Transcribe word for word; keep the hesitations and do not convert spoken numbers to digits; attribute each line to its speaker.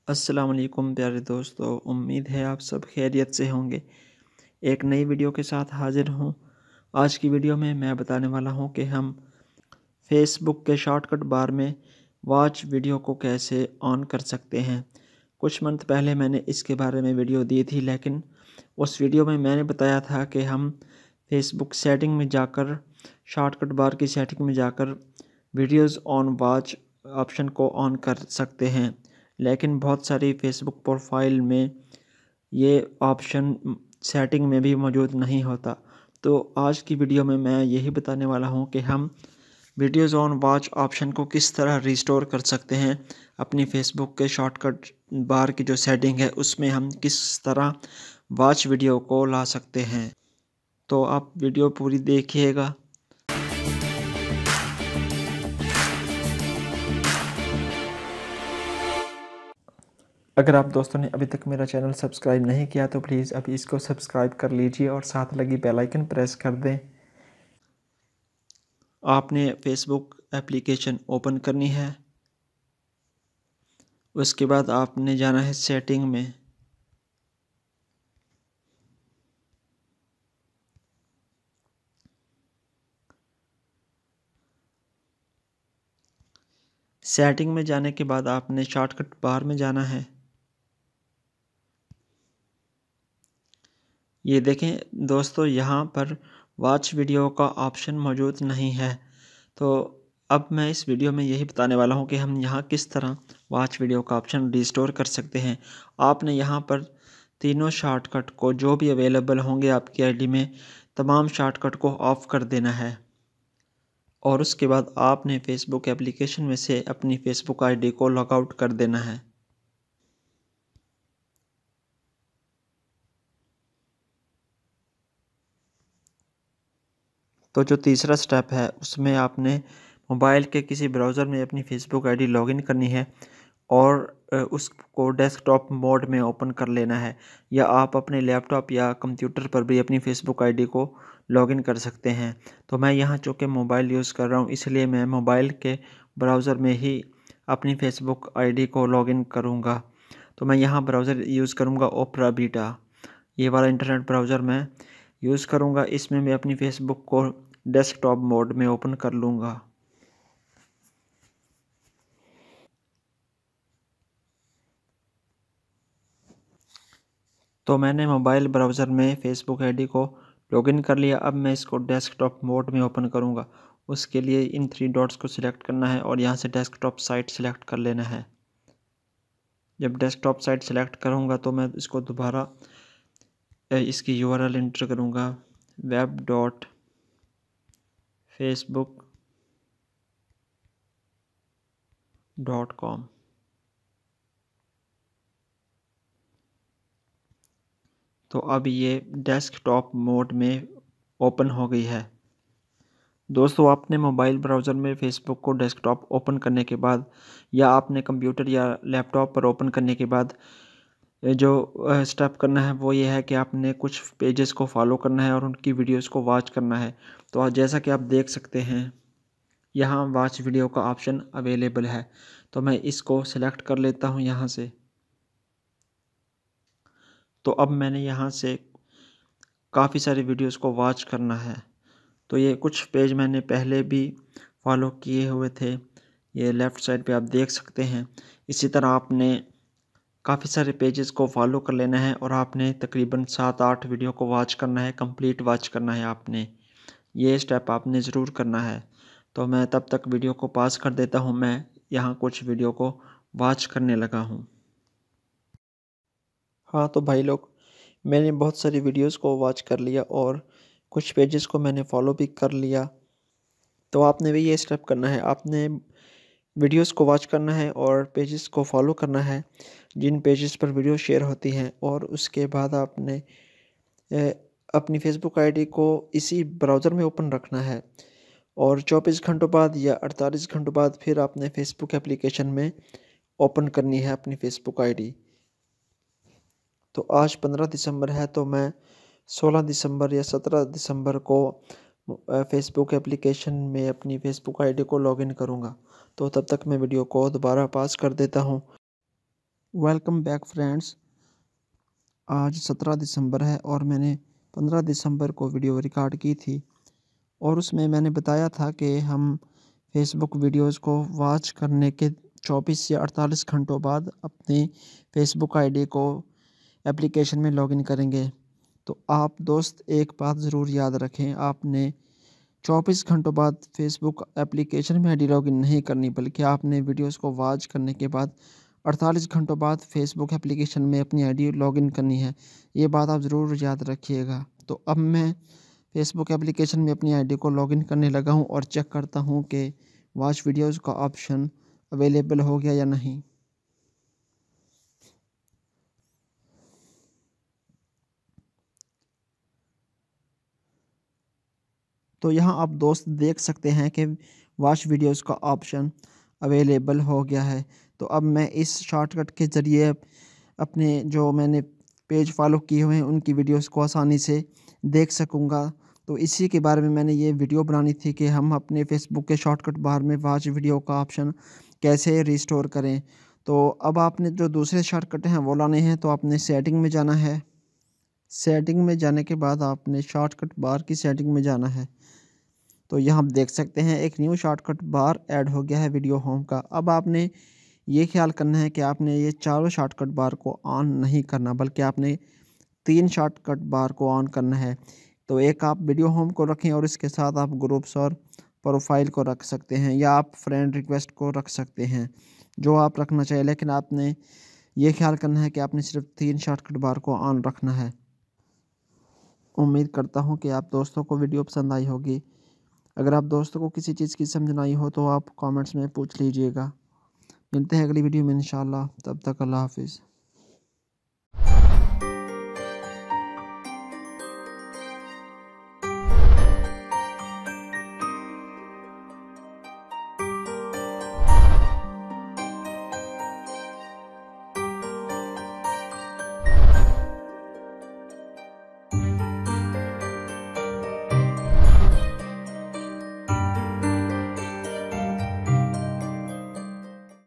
Speaker 1: अस्सलाम वालेकुम प्यारे दोस्तों, उम्मीद है आप सब खैरियत से होंगे। एक नई वीडियो के साथ हाज़िर हूँ। आज की वीडियो में मैं बताने वाला हूँ कि हम फेसबुक के शॉर्टकट बार में वॉच वीडियो को कैसे ऑन कर सकते हैं। कुछ मंथ पहले मैंने इसके बारे में वीडियो दी थी, लेकिन उस वीडियो में मैंने बताया था कि हम फेसबुक सेटिंग में जाकर शॉर्टकट बार की सेटिंग में जाकर वीडियोज़ ऑन वॉच ऑप्शन को ऑन कर सकते हैं, लेकिन बहुत सारी फेसबुक प्रोफाइल में ये ऑप्शन सेटिंग में भी मौजूद नहीं होता। तो आज की वीडियो में मैं यही बताने वाला हूँ कि हम वीडियोज़ ऑन वॉच ऑप्शन को किस तरह रिस्टोर कर सकते हैं। अपनी फेसबुक के शॉर्टकट बार की जो सेटिंग है उसमें हम किस तरह वॉच वीडियो को ला सकते हैं। तो आप वीडियो पूरी देखिएगा। अगर आप दोस्तों ने अभी तक मेरा चैनल सब्सक्राइब नहीं किया तो प्लीज़ अभी इसको सब्सक्राइब कर लीजिए और साथ लगी बेल आइकन प्रेस कर दें। आपने फेसबुक एप्लीकेशन ओपन करनी है। उसके बाद आपने जाना है सेटिंग में। सेटिंग में जाने के बाद आपने शॉर्टकट बार में जाना है। ये देखें दोस्तों, यहाँ पर वॉच वीडियो का ऑप्शन मौजूद नहीं है। तो अब मैं इस वीडियो में यही बताने वाला हूँ कि हम यहाँ किस तरह वॉच वीडियो का ऑप्शन रिस्टोर कर सकते हैं। आपने यहाँ पर तीनों शॉर्टकट को जो भी अवेलेबल होंगे आपकी आईडी में, तमाम शॉर्टकट को ऑफ़ कर देना है और उसके बाद आपने फेसबुक एप्लीकेशन में से अपनी फेसबुक आईडी को लॉग आउट कर देना है। तो जो तीसरा स्टेप है उसमें आपने मोबाइल के किसी ब्राउज़र में अपनी फेसबुक आईडी लॉगिन करनी है और उसको डेस्कटॉप मोड में ओपन कर लेना है, या आप अपने लैपटॉप या कंप्यूटर पर भी अपनी फेसबुक आईडी को लॉगिन कर सकते हैं। तो मैं यहाँ चूँकि मोबाइल यूज़ कर रहा हूँ, इसलिए मैं मोबाइल के ब्राउज़र में ही अपनी फेसबुक आईडी को लॉगिन करूँगा। तो मैं यहाँ ब्राउज़र यूज़ करूँगा ओपेरा बीटा, ये वाला इंटरनेट ब्राउज़र मैं यूज़ करूँगा। इसमें मैं अपनी फेसबुक को डेस्कटॉप मोड में ओपन कर लूँगा। तो मैंने मोबाइल ब्राउज़र में फ़ेसबुक आईडी को लॉगिन कर लिया। अब मैं इसको डेस्कटॉप मोड में ओपन करूँगा। उसके लिए इन थ्री डॉट्स को सिलेक्ट करना है और यहाँ से डेस्कटॉप साइट सिलेक्ट कर लेना है। जब डेस्कटॉप साइट सिलेक्ट करूँगा तो मैं इसको दोबारा इसकी यू आर एल एंटर करूँगा, web dot Facebook dot com. तो अब ये डेस्कटॉप मोड में ओपन हो गई है। दोस्तों, आपने मोबाइल ब्राउज़र में फ़ेसबुक को डेस्कटॉप ओपन करने के बाद, या आपने कंप्यूटर या लैपटॉप पर ओपन करने के बाद जो स्टेप करना है वो ये है कि आपने कुछ पेजेस को फॉलो करना है और उनकी वीडियोस को वॉच करना है। तो आज जैसा कि आप देख सकते हैं, यहाँ वॉच वीडियो का ऑप्शन अवेलेबल है। तो मैं इसको सिलेक्ट कर लेता हूँ यहाँ से। तो अब मैंने यहाँ से काफ़ी सारी वीडियोस को वॉच करना है। तो ये कुछ पेज मैंने पहले भी फॉलो किए हुए थे, ये लेफ़्ट साइड पे आप देख सकते हैं। इसी तरह आपने काफ़ी सारे पेजेस को फॉलो कर लेना है और आपने तकरीबन सात आठ वीडियो को वॉच करना है, कंप्लीट वॉच करना है आपने। ये स्टेप आपने ज़रूर करना है। तो मैं तब तक वीडियो को पॉज़ कर देता हूँ, मैं यहाँ कुछ वीडियो को वॉच करने लगा हूँ। हाँ तो भाई लोग, मैंने बहुत सारी वीडियोस को वॉच कर लिया और कुछ पेजेस को मैंने फॉलो भी कर लिया। तो आपने भी ये स्टेप करना है, आपने वीडियोस को वॉच करना है और पेजेस को फॉलो करना है जिन पेजेस पर वीडियो शेयर होती हैं, और उसके बाद आपने ए, अपनी फेसबुक आईडी को इसी ब्राउज़र में ओपन रखना है और चौबीस घंटों बाद या अड़तालीस घंटों बाद फिर आपने फेसबुक एप्लीकेशन में ओपन करनी है अपनी फेसबुक आईडी। तो आज पंद्रह दिसंबर है, तो मैं सोलह दिसंबर या सत्रह दिसंबर को फेसबुक एप्लीकेशन में अपनी फेसबुक आईडी को लॉगिन करूँगा। तो तब तक मैं वीडियो को दोबारा पॉज़ कर देता हूँ। Welcome back friends. आज सत्रह दिसंबर है और मैंने पंद्रह दिसंबर को वीडियो रिकॉर्ड की थी और उसमें मैंने बताया था कि हम फेसबुक वीडियोस को वॉच करने के चौबीस से अड़तालीस घंटों बाद अपनी फेसबुक आईडी को एप्लीकेशन में लॉगिन करेंगे। तो आप दोस्त एक बात ज़रूर याद रखें, आपने चौबीस घंटों बाद फेसबुक एप्लीकेशन में आईडी लॉगिन नहीं करनी, बल्कि आपने वीडियोस को वॉच करने के बाद अड़तालीस घंटों बाद फेसबुक एप्लीकेशन में अपनी आईडी लॉगिन करनी है। ये बात आप ज़रूर याद रखिएगा। तो अब मैं फेसबुक एप्लीकेशन में अपनी आईडी को लॉगिन करने लगा हूँ और चेक करता हूँ कि वॉच वीडियोस का ऑप्शन अवेलेबल हो गया या नहीं। तो यहाँ आप दोस्त देख सकते हैं कि वॉच वीडियोस का ऑप्शन अवेलेबल हो गया है। तो अब मैं इस शॉर्टकट के ज़रिए अपने जो मैंने पेज फॉलो किए हुए हैं उनकी वीडियोस को आसानी से देख सकूंगा। तो इसी के बारे में मैंने ये वीडियो बनानी थी कि हम अपने फेसबुक के शॉर्टकट बार में वॉच वीडियो का ऑप्शन कैसे रिस्टोर करें। तो अब आपने जो दूसरे शॉर्टकट हैं वो लाने हैं। तो आपने सेटिंग में जाना है। सेटिंग में जाने के बाद आपने शॉर्टकट बार की सेटिंग में जाना है। तो यहाँ आप देख सकते हैं एक न्यू शॉर्टकट बार ऐड हो गया है वीडियो होम का। अब आपने ये ख्याल करना है कि आपने ये चारों शॉर्टकट बार को ऑन नहीं करना, बल्कि आपने तीन शॉर्टकट बार को ऑन करना है। तो एक आप वीडियो होम को रखें और इसके साथ आप ग्रुप्स और प्रोफाइल को रख सकते हैं, या आप फ्रेंड रिक्वेस्ट को रख सकते हैं, जो आप रखना चाहिए। लेकिन आपने ये ख्याल करना है कि आपने सिर्फ तीन शॉर्टकट बार को ऑन रखना है। उम्मीद करता हूँ कि आप दोस्तों को वीडियो पसंद आई होगी। अगर आप दोस्तों को किसी चीज़ की समझ नहीं हो तो आप कमेंट्स में पूछ लीजिएगा। मिलते हैं अगली वीडियो में इंशाल्लाह। तब तक अल्लाह हाफिज़।